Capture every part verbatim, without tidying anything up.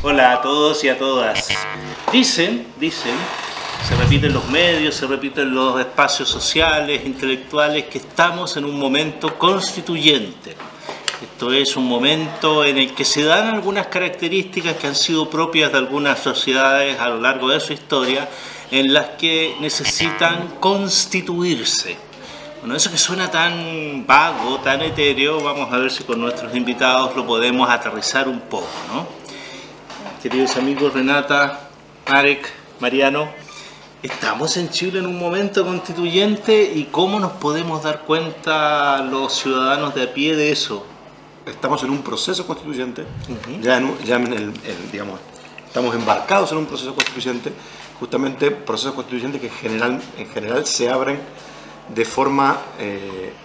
Hola a todos y a todas. Dicen, dicen, se repiten los medios, se repiten los espacios sociales, intelectuales, que estamos en un momento constituyente. Esto es un momento en el que se dan algunas características que han sido propias de algunas sociedades a lo largo de su historia, en las que necesitan constituirse. Bueno, eso que suena tan vago, tan etéreo, vamos a ver si con nuestros invitados lo podemos aterrizar un poco, ¿no? Queridos amigos, Renata, Marek, Mariano, estamos en Chile en un momento constituyente, y ¿cómo nos podemos dar cuenta los ciudadanos de a pie de eso? Estamos en un proceso constituyente, Uh-huh. ya, en, ya en el, el, digamos, estamos embarcados en un proceso constituyente, justamente procesos constituyentes que en general, en general se abren de forma eh,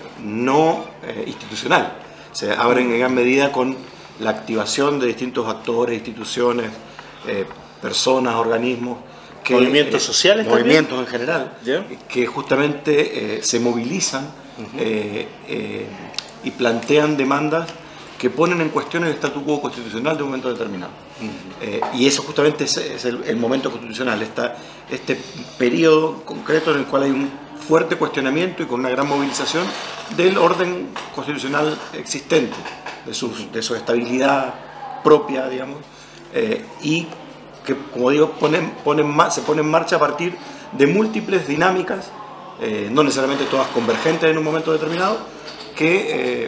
no eh, institucional, se abren en gran medida con la activación de distintos actores, instituciones, eh, personas, organismos, que, movimientos eh, sociales movimientos también, en general, ¿yeah? que justamente eh, se movilizan uh-huh. eh, eh, y plantean demandas que ponen en cuestión el statu quo constitucional de un momento determinado. Uh-huh. eh, y eso justamente es, es el, el momento constitucional, esta, este periodo concreto en el cual hay un fuerte cuestionamiento y con una gran movilización del orden constitucional existente, de su, de su estabilidad propia, digamos, eh, y que, como digo, ponen, ponen, se pone en marcha a partir de múltiples dinámicas, eh, no necesariamente todas convergentes en un momento determinado, que eh,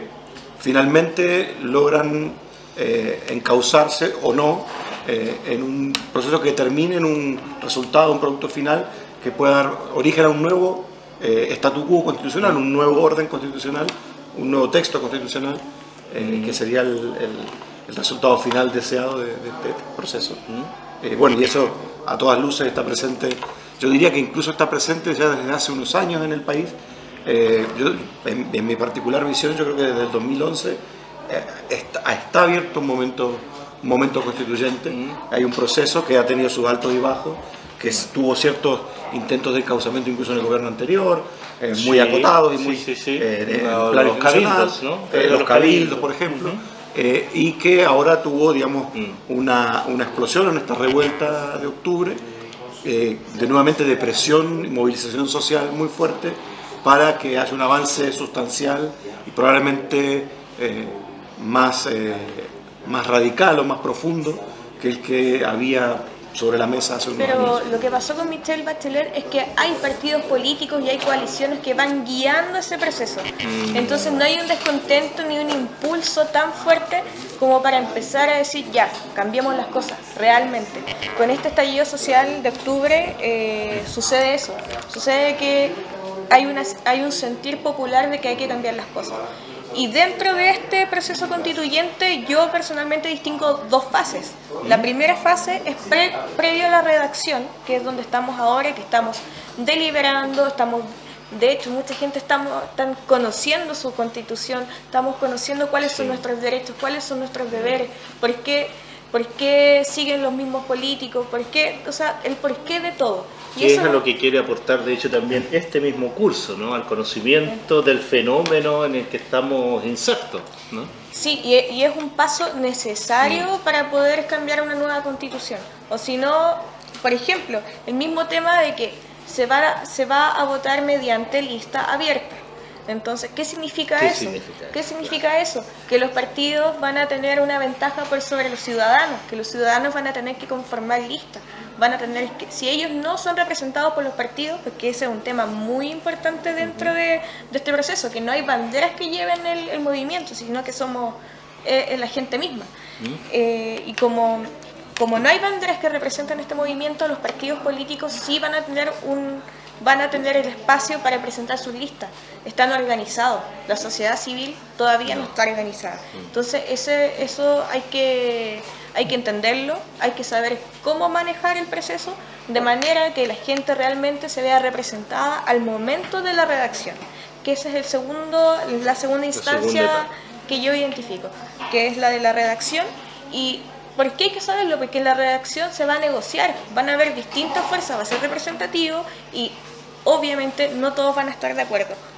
finalmente logran eh, encauzarse o no eh, en un proceso que termine en un resultado, un producto final que pueda dar origen a un nuevo eh, statu quo constitucional, un nuevo orden constitucional, un nuevo texto constitucional, eh, que sería el, el, el resultado final deseado de, de este proceso. Eh, bueno, y eso a todas luces está presente, yo diría que incluso está presente ya desde hace unos años en el país. Eh, yo, en, en mi particular visión, yo creo que desde el dos mil once eh, está, está abierto un momento, un momento constituyente. Mm. Hay un proceso que ha tenido sus altos y bajos, que tuvo ciertos intentos de encauzamiento incluso en el gobierno anterior, eh, sí, muy acotados y muy sí, sí, sí. Eh, no, plan los cabildos, ¿no? eh, los cabildos, por ejemplo, uh-huh. eh, y que ahora tuvo, digamos, mm. una, una explosión en esta revuelta de octubre, eh, de nuevamente de presión y movilización social muy fuerte, para que haya un avance sustancial y probablemente eh, más, eh, más radical o más profundo que el que había sobre la mesa hace unos Pero años. Lo que pasó con Michelle Bachelet es que hay partidos políticos y hay coaliciones que van guiando ese proceso. Entonces no hay un descontento ni un impulso tan fuerte como para empezar a decir ya, cambiemos las cosas, realmente. Con este estallido social de octubre eh, sucede eso, sucede que hay, una, hay un sentir popular de que hay que cambiar las cosas. Y dentro de este proceso constituyente yo personalmente distingo dos fases. La primera fase es pre, previo a la redacción, que es donde estamos ahora, que estamos deliberando, estamos, de hecho mucha gente estamos están conociendo su constitución, estamos conociendo cuáles son nuestros derechos, cuáles son nuestros deberes, por qué, por qué siguen los mismos políticos, por qué, o sea, el porqué de todo. Que es a lo que quiere aportar, de hecho, también este mismo curso, ¿no? Al conocimiento del fenómeno en el que estamos insertos, ¿no? Sí, y, y es un paso necesario sí. para poder cambiar una nueva constitución. O si no, por ejemplo, el mismo tema de que se va, se va a votar mediante lista abierta. Entonces, ¿qué significa ¿Qué eso? Significa ¿Qué eso? significa claro. eso? Que los partidos van a tener una ventaja por sobre los ciudadanos, que los ciudadanos van a tener que conformar listas, van a tener que, si ellos no son representados por los partidos, porque ese es un tema muy importante dentro uh-huh. de, de este proceso, que no hay banderas que lleven el, el movimiento, sino que somos eh, la gente misma. Uh-huh. eh, y como, como no hay banderas que representen este movimiento, los partidos políticos sí van a tener un... van a tener el espacio para presentar sus listas. Están organizados. La sociedad civil todavía no, no está organizada. Entonces, ese, eso hay que, hay que entenderlo, hay que saber cómo manejar el proceso de manera que la gente realmente se vea representada al momento de la redacción. Que esa es el segundo, la segunda instancia la segunda que yo identifico, que es la de la redacción. Y ¿por qué hay que saberlo? Porque en la redacción se va a negociar, van a haber distintas fuerzas, va a ser representativo y obviamente no todos van a estar de acuerdo,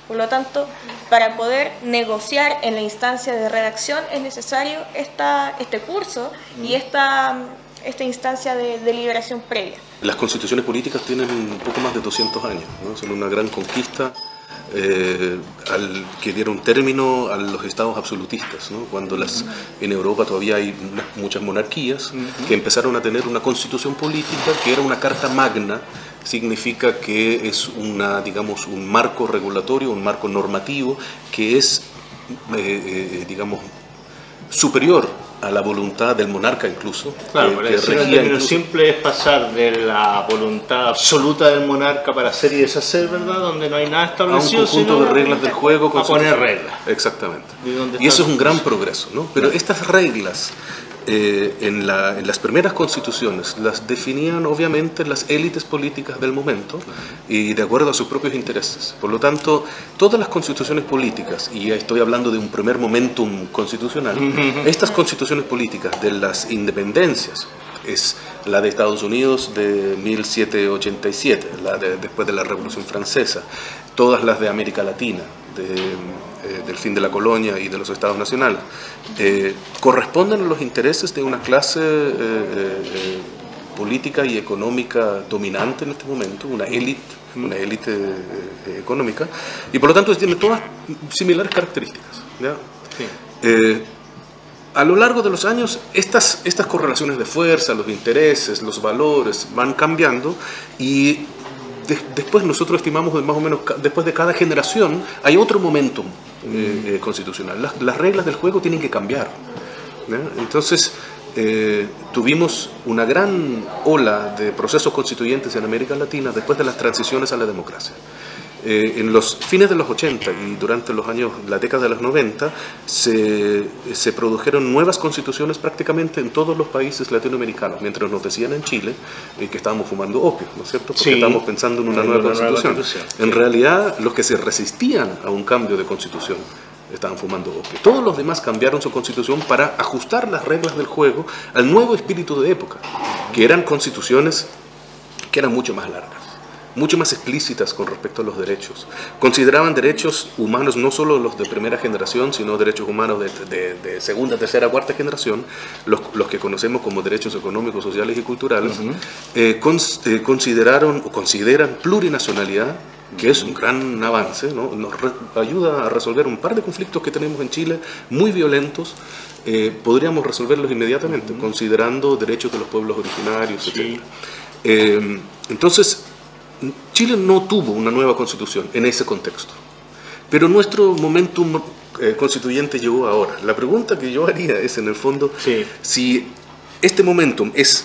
Por lo tanto, para poder negociar en la instancia de redacción es necesario esta, este curso y esta, esta instancia de deliberación previa. Las constituciones políticas tienen un poco más de doscientos años, ¿no? Son una gran conquista eh, al, que dieron término a los estados absolutistas, ¿no? Cuando las, en Europa todavía hay una, muchas monarquías que empezaron a tener una constitución política que era una carta magna. Significa que es una, digamos, un marco regulatorio, un marco normativo que es, eh, eh, digamos, superior a la voluntad del monarca incluso. Claro, que, para que decir en regía términos incluso... simples es pasar de la voluntad absoluta del monarca para hacer y deshacer, ¿verdad? Donde no hay nada establecido, a un conjunto sino de reglas del juego. A poner reglas. Exactamente. ¿Y, y eso es un gran progreso, ¿no? Pero estas reglas eh, en, la, en las primeras constituciones las definían obviamente las élites políticas del momento y de acuerdo a sus propios intereses. Por lo tanto, todas las constituciones políticas, y estoy hablando de un primer momentum constitucional, estas constituciones políticas de las independencias, es la de Estados Unidos de mil setecientos ochenta y siete, la de, después de la Revolución Francesa, todas las de América Latina, de, eh, del fin de la colonia y de los estados nacionales, eh, corresponden a los intereses de una clase eh, eh, política y económica dominante en este momento, una élite, una élite eh, económica, y por lo tanto tiene todas similares características, ¿ya? Sí. Eh, A lo largo de los años, estas, estas correlaciones de fuerza, los intereses, los valores van cambiando y de, después nosotros estimamos que más o menos después de cada generación hay otro momentum eh, eh, constitucional. Las, las reglas del juego tienen que cambiar, ¿ya? Entonces, eh, tuvimos una gran ola de procesos constituyentes en América Latina después de las transiciones a la democracia. Eh, en los fines de los ochenta y durante los años, la década de los noventa, se, se produjeron nuevas constituciones prácticamente en todos los países latinoamericanos, mientras nos decían en Chile eh, que estábamos fumando opio, ¿no es cierto? Porque sí, estábamos pensando en una, en nueva, una constitución. nueva constitución. En sí. realidad, los que se resistían a un cambio de constitución estaban fumando opio. Todos los demás cambiaron su constitución para ajustar las reglas del juego al nuevo espíritu de época, que eran constituciones que eran mucho más largas, mucho más explícitas con respecto a los derechos. Consideraban derechos humanos no solo los de primera generación, sino derechos humanos de, de, de segunda, tercera, cuarta generación, los, los que conocemos como derechos económicos, sociales y culturales. Uh-huh. eh, cons, eh, consideraron o consideran plurinacionalidad, que es un gran avance, ¿no? Nos re, ayuda a resolver un par de conflictos que tenemos en Chile, muy violentos. Eh, podríamos resolverlos inmediatamente, uh-huh. considerando derechos de los pueblos originarios, sí. etcétera. Eh, entonces, Chile no tuvo una nueva constitución en ese contexto, pero nuestro momentum eh, constituyente llegó ahora. La pregunta que yo haría es, en el fondo, sí. si este momentum es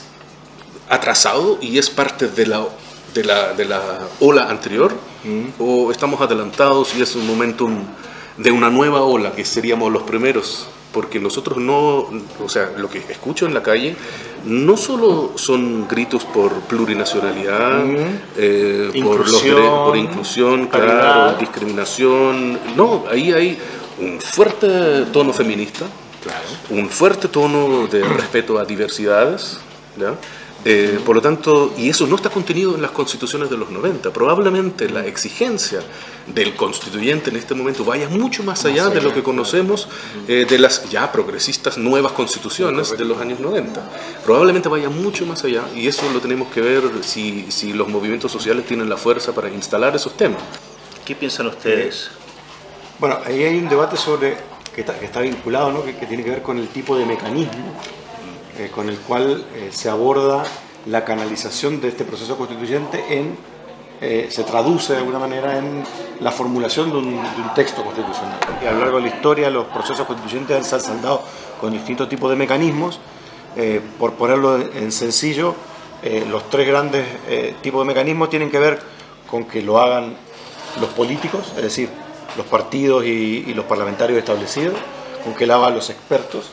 atrasado y es parte de la, de la, de la ola anterior, mm. o estamos adelantados y es un momentum de una nueva ola, que seríamos los primeros, porque nosotros no, o sea, lo que escucho en la calle no solo son gritos por plurinacionalidad, mm. eh, por, los por inclusión, claro, discriminación, no, ahí hay un fuerte tono feminista, claro. un fuerte tono de respeto a diversidades, ¿ya? Eh, por lo tanto, y eso no está contenido en las constituciones de los noventa. Probablemente la exigencia del constituyente en este momento vaya mucho más allá de lo que conocemos eh, de las ya progresistas nuevas constituciones de los años noventa. Probablemente vaya mucho más allá, y eso lo tenemos que ver si, si los movimientos sociales tienen la fuerza para instalar esos temas. ¿Qué piensan ustedes? Bueno, ahí hay un debate sobre que está, que está vinculado, ¿no? que, que tiene que ver con el tipo de mecanismo Eh, con el cual eh, se aborda la canalización de este proceso constituyente en, eh, se traduce de alguna manera en la formulación de un, de un texto constitucional. Y a lo largo de la historia los procesos constituyentes se han saldado con distintos tipos de mecanismos. Eh, por ponerlo en sencillo, eh, los tres grandes eh, tipos de mecanismos tienen que ver con que lo hagan los políticos, es decir, los partidos y, y los parlamentarios establecidos, con que lo hagan los expertos,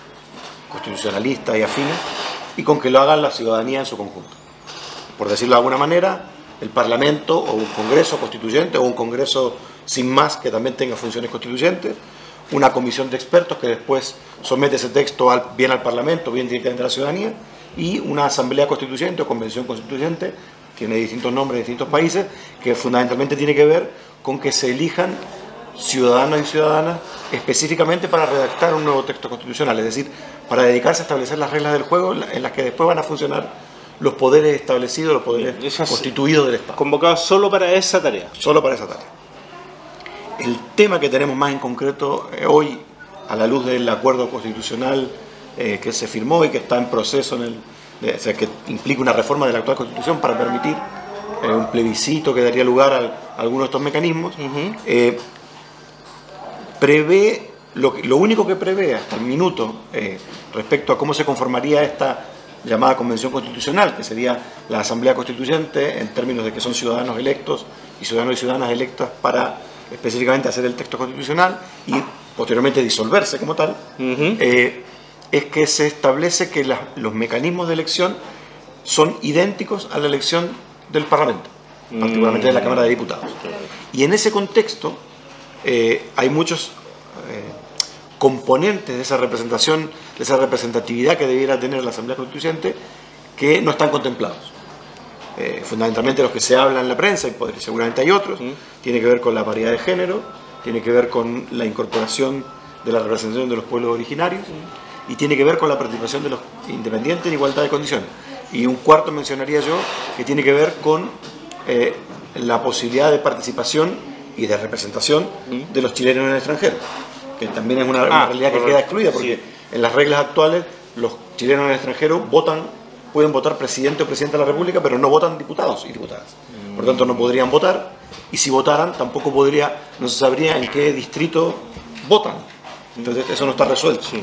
constitucionalistas y afines, y con que lo hagan la ciudadanía en su conjunto. Por decirlo de alguna manera, el Parlamento o un Congreso constituyente o un Congreso sin más que también tenga funciones constituyentes, una comisión de expertos que después somete ese texto al, bien al Parlamento, bien directamente a la ciudadanía, y una Asamblea Constituyente o Convención Constituyente, tiene distintos nombres en distintos países, que fundamentalmente tiene que ver con que se elijan ciudadanos y ciudadanas específicamente para redactar un nuevo texto constitucional, es decir, para dedicarse a establecer las reglas del juego en las que después van a funcionar los poderes establecidos, los poderes constituidos del Estado. Convocados solo para esa tarea. Solo para esa tarea. El tema que tenemos más en concreto eh, hoy, a la luz del acuerdo constitucional eh, que se firmó y que está en proceso, en el, de, o sea, que implica una reforma de la actual Constitución para permitir eh, un plebiscito que daría lugar a, a algunos de estos mecanismos, uh-huh. eh, prevé, lo, lo único que prevé hasta el minuto eh, respecto a cómo se conformaría esta llamada Convención Constitucional, que sería la Asamblea Constituyente en términos de que son ciudadanos electos y ciudadanos y ciudadanas electas para específicamente hacer el texto constitucional y posteriormente disolverse como tal, uh-huh. eh, es que se establece que la, los mecanismos de elección son idénticos a la elección del Parlamento, uh-huh. particularmente de la Cámara de Diputados. Y en ese contexto eh, hay muchos eh, componentes de esa representación, de esa representatividad que debiera tener la Asamblea Constituyente que no están contemplados. Eh, fundamentalmente los que se hablan en la prensa, y seguramente hay otros, ¿sí? Tiene que ver con la paridad de género, tiene que ver con la incorporación de la representación de los pueblos originarios, ¿sí? Y tiene que ver con la participación de los independientes en igualdad de condiciones. Y un cuarto mencionaría yo, que tiene que ver con eh, la posibilidad de participación y de representación ¿sí? de los chilenos en el extranjero, que también es una, ah, una realidad que queda excluida, porque sí. en las reglas actuales los chilenos en el extranjero votan pueden votar presidente o presidenta de la República, pero no votan diputados y diputadas. Por lo tanto, no podrían votar, y si votaran, tampoco podría, no se sabría en qué distrito votan. Entonces, eso no está resuelto. Sí.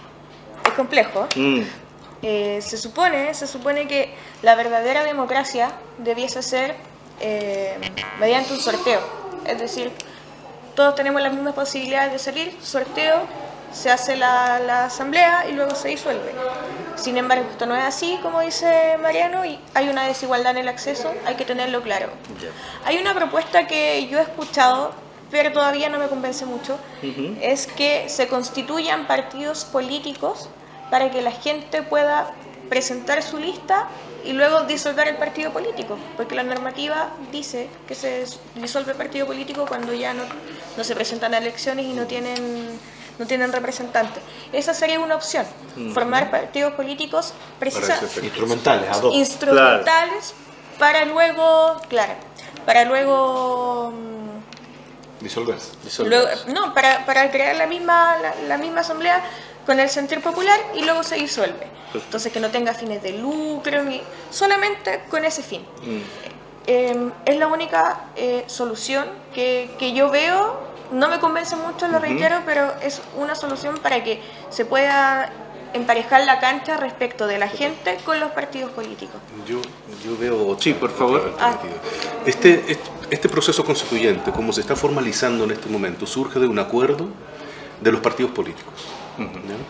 Es complejo. Mm. Eh, se supone, se supone que la verdadera democracia debiese ser eh, mediante un sorteo. Es decir, todos tenemos las mismas posibilidades de salir, sorteo, se hace la, la asamblea y luego se disuelve. Sin embargo, esto no es así, como dice Mariano, y hay una desigualdad en el acceso, hay que tenerlo claro. Yeah. Hay una propuesta que yo he escuchado, pero todavía no me convence mucho, uh-huh. es que se constituyan partidos políticos para que la gente pueda presentar su lista y luego disolver el partido político, porque la normativa dice que se disuelve el partido político cuando ya no, no se presentan a elecciones y no tienen... no tienen representantes. Esa sería una opción, uh-huh. formar partidos políticos precisamente instrumentales, ad hoc. instrumentales claro. para luego, claro, para luego disolverse. Luego, no, para, para crear la misma, la, la misma asamblea con el sentir popular y luego se disuelve. Entonces que no tenga fines de lucro, ni, solamente con ese fin. Uh-huh. Eh, es la única eh, solución que, que yo veo. No me convence mucho, lo reitero, uh-huh. pero es una solución para que se pueda emparejar la cancha respecto de la gente con los partidos políticos. Yo, yo veo otra, sí, por favor. Ah. Este, este, este proceso constituyente, como se está formalizando en este momento, surge de un acuerdo de los partidos políticos, uh-huh.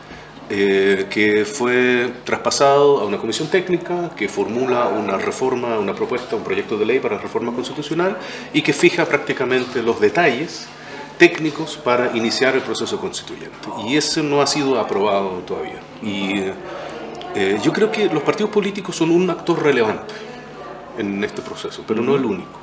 eh, que fue traspasado a una comisión técnica que formula una reforma, una propuesta, un proyecto de ley para la reforma constitucional y que fija prácticamente los detalles técnicos para iniciar el proceso constituyente, y ese no ha sido aprobado todavía. Y eh, yo creo que los partidos políticos son un actor relevante en este proceso, pero no el único.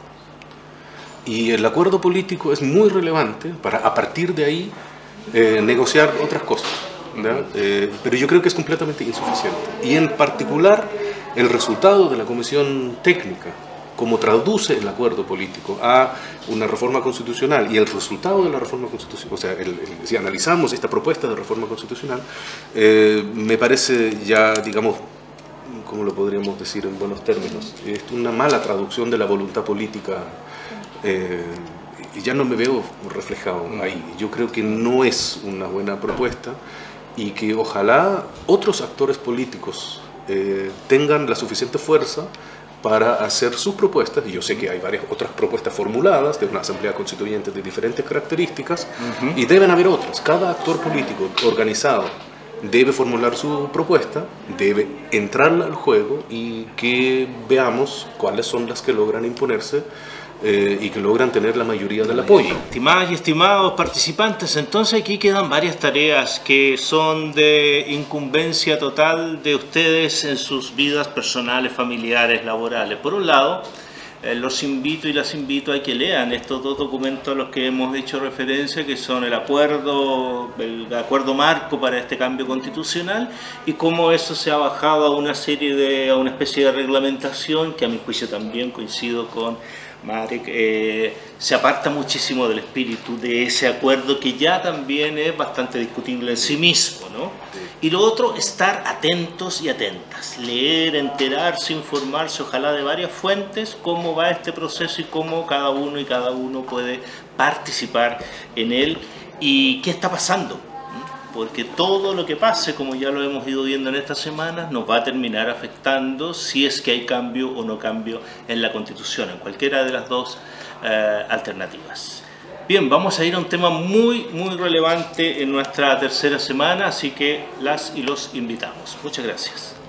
Y el acuerdo político es muy relevante para, a partir de ahí, eh, negociar otras cosas, eh, pero yo creo que es completamente insuficiente. Y en particular, el resultado de la comisión técnica, como traduce el acuerdo político a una reforma constitucional, y el resultado de la reforma constitucional, o sea, el, el, si analizamos esta propuesta de reforma constitucional, eh, me parece ya, digamos, ¿cómo lo podríamos decir en buenos términos? Es una mala traducción de la voluntad política, eh, y ya no me veo reflejado ahí. Yo creo que no es una buena propuesta, y que ojalá otros actores políticos eh, tengan la suficiente fuerza para hacer sus propuestas, y yo sé que hay varias otras propuestas formuladas de una asamblea constituyente de diferentes características, uh-huh. y deben haber otras. Cada actor político organizado debe formular su propuesta, debe entrarla al juego, y que veamos cuáles son las que logran imponerse eh, y que logran tener la mayoría del apoyo. Estimadas y estimados participantes, entonces aquí quedan varias tareas que son de incumbencia total de ustedes en sus vidas personales, familiares, laborales. Por un lado, eh, los invito y las invito a que lean estos dos documentos a los que hemos hecho referencia, que son el acuerdo, el acuerdo marco para este cambio constitucional, y cómo eso se ha bajado a una serie de, a una especie de reglamentación que a mi juicio también coincido con Marek, eh, se aparta muchísimo del espíritu de ese acuerdo, que ya también es bastante discutible en sí mismo, ¿no? Y lo otro, estar atentos y atentas, leer, enterarse, informarse, ojalá de varias fuentes, cómo va este proceso y cómo cada uno y cada uno puede participar en él y qué está pasando. Porque todo lo que pase, como ya lo hemos ido viendo en estas semanas, nos va a terminar afectando si es que hay cambio o no cambio en la Constitución, en cualquiera de las dos eh, alternativas. Bien, vamos a ir a un tema muy, muy relevante en nuestra tercera semana, así que las y los invitamos. Muchas gracias.